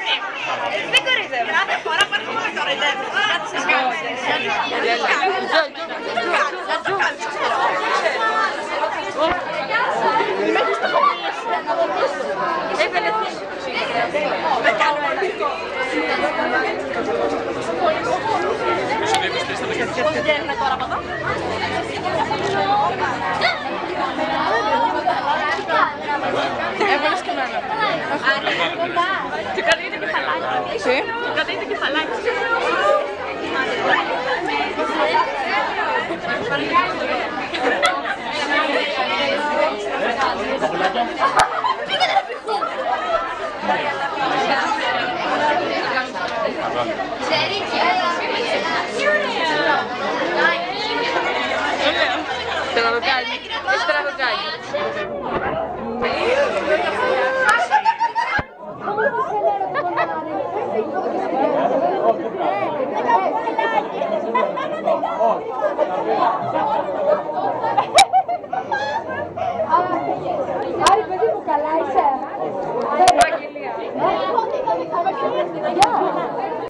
Δεν κοροϊδεύω. Κάθε φορά που έρχομαι με κοροϊδεύω. Κάτι σας κάνω. Να το κάνεις αυτό. Με έχεις τυχοποιήσει. Δεν κάνουμε λίγο. Πώς βγαίνουμε τώρα από εδώ. Έβαλες και εμένα. Και κρατείτε κεφαλάκι. Και κρατείτε κεφαλάκι. Στραβοκάνει. Στραβοκάνει. Δεν